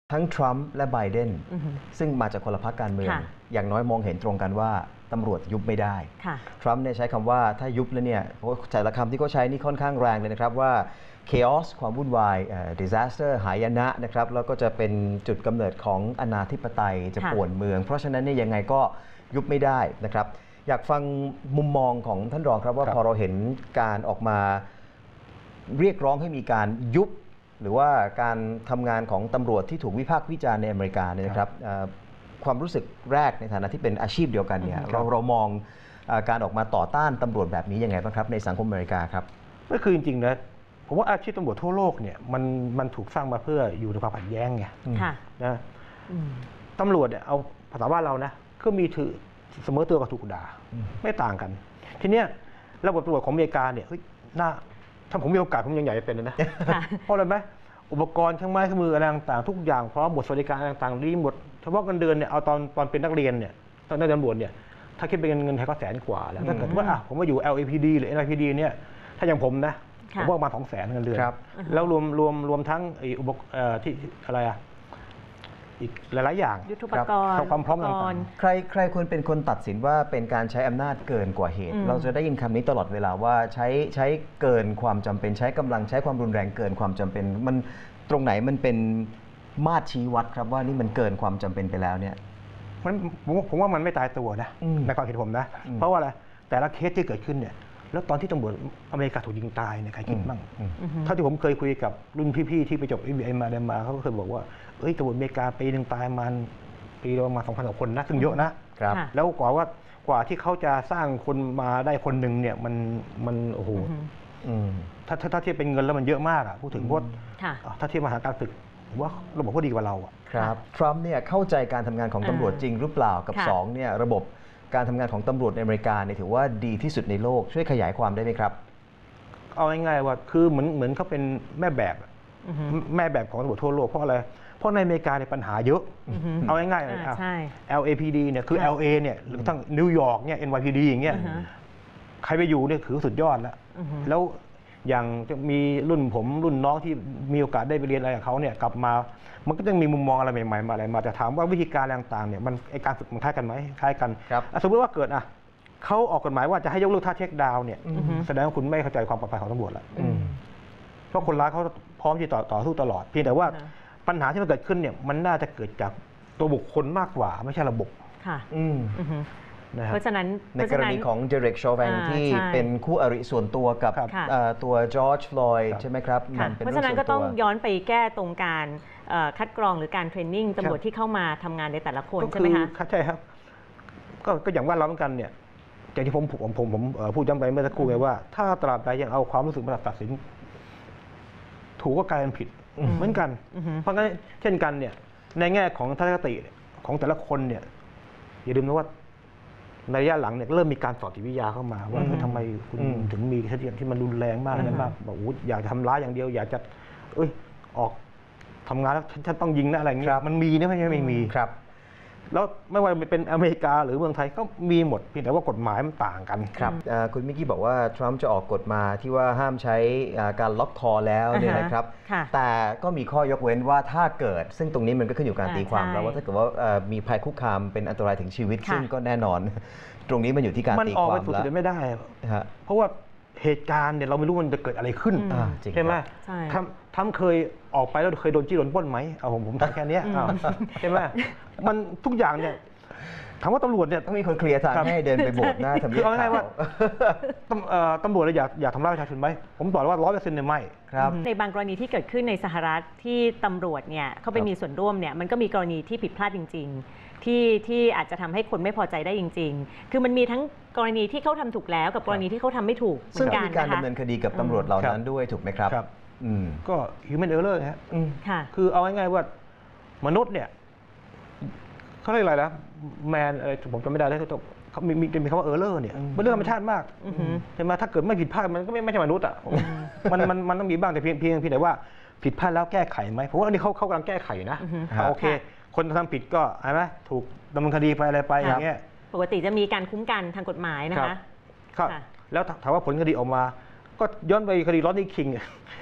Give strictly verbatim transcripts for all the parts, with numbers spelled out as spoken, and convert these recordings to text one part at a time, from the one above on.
ทั้งทรัมป์และไบเดนซึ่งมาจากคนละพรรคการเมืองอย่างน้อยมองเห็นตรงกันว่าตำรวจยุบไม่ได้ทรัมป์เนี่ยใช้คำว่าถ้ายุบแล้วเนี่ยแต่ละคำที่เขาใช้นี่ค่อนข้างแรงเลยนะครับว่า chaos ความวุ่นวาย disaster หายนะนะครับแล้วก็จะเป็นจุดกำเนิดของอนาธิปไตยจะป่วนเมืองเพราะฉะนั้นเนี่ยยังไงก็ยุบไม่ได้นะครับอยากฟังมุมมองของท่านรองครับว่าพอเราเห็นการออกมาเรียกร้องให้มีการยุบหรือว่าการทำงานของตำรวจที่ถูกวิพากษ์วิจารณ์ในอเมริกาเนี่ยนะครับความรู้สึกแรกในฐานะที่เป็นอาชีพเดียวกันเนี่ยเราเรามองการออกมาต่อต้านตำรวจแบบนี้ยังไงบ้างครับในสังคมอเมริกาครับก็คือจริงๆนะผมว่าอาชีพตำรวจทั่วโลกเนี่ยมันมันถูกสร้างมาเพื่ออยู่ในความขัดแย้งไงนะตำรวจเนี่ยเอาภาษาบ้านเรานะก็มีถือเสมอตัวกับถูกด่าไม่ต่างกันทีเนี้ยระบบตำรวจของอเมริกาเนี่ยเฮ้ยน่าถ้าผมมีโอกาสผมยังอยากจะเป็นเลยนะเพราะอะไรไหมอุปกรณ์เครื่องไม้เครื่องมืออะไรต่างๆทุกอย่างพร้อมหมดสวัสดิการต่างๆดีหมดเฉพาะเงินเดือนเนี่ยเอาตอนตอนเป็นนักเรียนเนี่ยตอนนักเรียนตำรวจเนี่ยถ้าคิดเป็นเงินไทยก็แสนกว่าแล้วถ้าเกิดว่าอ่ะผมมาอยู่ แอล เอ พี ดี หรือ เอ็น ไอ พี ดี เนี่ยถ้าอย่างผมนะผมว่าประมาณสองแสนเงินเดือนแล้วรวมรวมรวมทั้งอุปกรณ์ที่อะไรอ่ะอีกหลายๆอย่างยุทโธปกรณ์ความพร้อมต่างๆใครใครควรเป็นคนตัดสินว่าเป็นการใช้อำนาจเกินกว่าเหตุเราจะได้ยินคำนี้ตลอดเวลาว่าใช้ใช้เกินความจำเป็นใช้กำลังใช้ความรุนแรงเกินความจำเป็นมันตรงไหนมันเป็นมาตรชี้วัดครับว่านี่มันเกินความจำเป็นไปแล้วเนี่ยมันผมว่ามันไม่ตายตัวนะในความเห็นผมนะเพราะว่าอะไรแต่ละเคสที่เกิดขึ้นเนี่ยแล้วตอนที่ตำรวจอเมริกาถูกยิงตายเนี่ยใครคิดบ้างเท่าที่ผมเคยคุยกับรุ่นพี่ๆที่ไปจบ เอ บี ไอ มาเดนมาเขาก็เคยบอกว่าเอ้ยตำรวจอเมริกาปีหนึ่งตายมันปีละประมาณสองพันกว่าคนนะซึ่งเยอะนะครับแล้วกว่าว่ากว่าที่เขาจะสร้างคนมาได้คนหนึ่งเนี่ยมันมันโอ้โหถ้าถ้าเทียบเป็นเงินแล้วมันเยอะมากอ่ะพูดถึงพวกถ้าเทียบมาหาการฝึกผมว่าระบบก็ดีกว่าเราอ่ะครับทรัมป์เนี่ยเข้าใจการทำงานของตำรวจจริงหรือเปล่ากับสองเนี่ยระบบการทำงานของตำรวจในอเมริกาเนี่ยถือว่าดีที่สุดในโลกช่วยขยายความได้ไหมครับเอาง่ายๆว่าคือเหมือนเหมือนเขาเป็นแม่แบบแม่แบบของตำรวจทั่วโลกเพราะอะไรเพราะในอเมริกาเนี่ยปัญหาเยอะเอาง่ายๆเลยครับ แอล เอ พี ดี เนี่ยคือ แอล เอ เนี่ยหรือทั้งนิวยอร์กเนี่ย เอ็น วาย พี ดี อย่างเงี้ยใครไปอยู่เนี่ยถือสุดยอดแล้วแล้วอย่างจะมีรุ่นผมรุ่นน้องที่มีโอกาสได้ไปเรียนอะไรกับเขาเนี่ยกลับมามันก็จะมีมุมมองอะไรใหม่ๆมาอะไรมาแต่ถามว่าวิธีการต่างๆเนี่ยมันไอการฝึกมันคล้ายกันไหมคล้ายกันสมมติว่าเกิดอ่ะเขาออกกฎหมายว่าจะให้ยกเลิกท่าเช็คดาวน์เนี่ยแสดงว่าคุณไม่เข้าใจความปลอดภัยของตำรวจแล้วเพราะคนร้ายเขาพร้อมที่ต่อต่อสู้ตลอดเพียงแต่ว่าปัญหาที่มันเกิดขึ้นเนี่ยมันน่าจะเกิดจากตัวบุคคลมากกว่าไม่ใช่ระบบค่ะเพราะฉะนั้นในกรณีของเดเร็ก ชอแวงที่เป็นคู่อริส่วนตัวกับตัวจอร์จ ฟลอยด์ใช่ไหมครับเพราะฉะนั้นก็ต้องย้อนไปแก้ตรงการคัดกรองหรือการเทรนนิ่งตำรวจที่เข้ามาทำงานในแต่ละคนใช่ไหมคะใช่ครับก็อย่างว่าเราเหมือนกันเนี่ยอย่างที่ผมผมผมผมพูดย้ำไปเมื่อสักครู่ไงว่าถ้าตราบใดยังเอาความรู้สึกมาตัดสินถูกก็กลายเป็นผิดเหมือนกันเพราะงั้นเช่นกันเนี่ยในแง่ของทัศนคติของแต่ละคนเนี่ยอย่าลืมนะว่าในระยะหลังเนี่ยเริ่มมีการสอบจิตวิทยาเข้ามาว่าทำไมคุณถึงมีคดีที่มันรุนแรงมากนั้นมากบอกว่าอยากจะทำร้ายอย่างเดียวอยากจะเอ้ยออกทำงานแล้วฉันต้องยิงนะอะไรเงี้ยมันมีนะไม่ใช่ไม่มีครับแล้วไม่ว่าเป็นอเมริกาหรือเมืองไทยก็มีหมดเพียงแต่ว่ากฎหมายมันต่างกันครับคุณมิกกี้บอกว่าทรัมป์จะออกกฎมาที่ว่าห้ามใช้การล็อกคอแล้วเนี่ยนะครับแต่ก็มีข้อยกเว้นว่าถ้าเกิดซึ่งตรงนี้มันก็ขึ้นอยู่การตีความแล้วว่าถ้าเกิดว่ามีภัยคุกคามเป็นอันตรายถึงชีวิตซึ่งก็แน่นอนตรงนี้มันอยู่ที่การตีความแล้วมันออกไปสุดไม่ได้เพราะว่าเหตุการณ์เนี่ยเราไม่รู้มันจะเกิดอะไรขึ้นใช่ไหมทำเคยออกไปแล้วเคยโดนจี้โดนปล้นไหมเอาผมผมทำแค่นี้ใช่ไหมมันทุกอย่างเนี่ยถามว่าตำรวจเนี่ยต้องมีคนเคลียร์ทางให้เดินไปโบสถ์หน้าทำเนียบคือเอาง่ายๆว่าตำรวจอยากอยากทำร้ายประชาชนไหมผมตอบว่าร้อยเปอร์เซ็นต์เนี่ยไม่ครับในบางกรณีที่เกิดขึ้นในสหรัฐที่ตำรวจเนี่ยเขาไปมีส่วนร่วมเนี่ยมันก็มีกรณีที่ผิดพลาดจริงๆที่ที่อาจจะทำให้คนไม่พอใจได้จริงๆคือมันมีทั้งกรณีที่เขาทำถูกแล้วกับกรณีที่เขาทำไม่ถูกซึ่งมีการดำเนินคดีกับตำรวจเหล่านั้นด้วยถูกไหมครับก็ human error ฮะคือเอาง่ายๆว่ามนุษย์เนี่ยเขาเรียกอะไรนะแมนอะไรผมจำไม่ได้แล้วเขามีมีคำว่า error เนี่ยเป็นเรื่องธรรมชาติมากใช่ไหมถ้าเกิดไม่ผิดพลาดมันก็ไม่ไม่ใช่มนุษย์อ่ะมันมันมันต้องมีบ้างแต่เพียงเพียงเพียงแต่ว่าผิดพลาดแล้วแก้ไขไหมผมว่าอันนี้เขาเขากำลังแก้ไขนะโอเคคนทำผิดก็ใช่ไหมถูกดำเนินคดีไปอะไรไปอย่างเงี้ยปกติจะมีการคุ้มกันทางกฎหมายนะคะครับแล้วถามว่าผลคดีออกมาก็ย้อนไปคดีลอตนี่คิง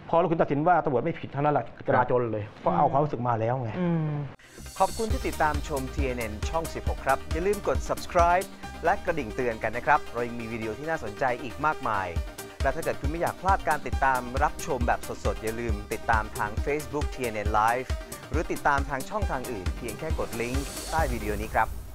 พอคุณตัดสินว่าตำรวจไม่ผิดเท่านั้นแหละจราจรเลยก็เอาความรู้สึกมาแล้วไงขอบคุณที่ติดตามชม ที เอ็น เอ็น ช่อง สิบหก ครับอย่าลืมกด subscribe และกระดิ่งเตือนกันนะครับเรายังมีวิดีโอที่น่าสนใจอีกมากมายและถ้าเกิดคุณไม่อยากพลาดการติดตามรับชมแบบสดๆอย่าลืมติดตามทาง Facebook ที เอ็น เอ็น Live หรือติดตามทางช่องทางอื่นเพียงแค่กดลิงก์ใต้วิดีโอนี้ครับ